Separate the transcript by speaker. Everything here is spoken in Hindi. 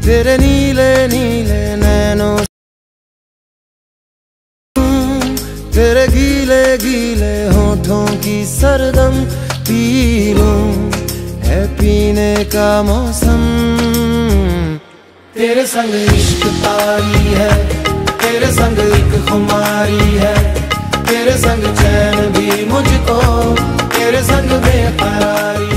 Speaker 1: तेरे नीले नीले नैनों, तेरे गीले गीले होठों की सरदम पी लूं, है पीने का मौसम। तेरे संग इश्क तारी है, तेरे संग एक खुमारी है, तेरे संग चैन भी मुझको, तेरे संग बेकरारी।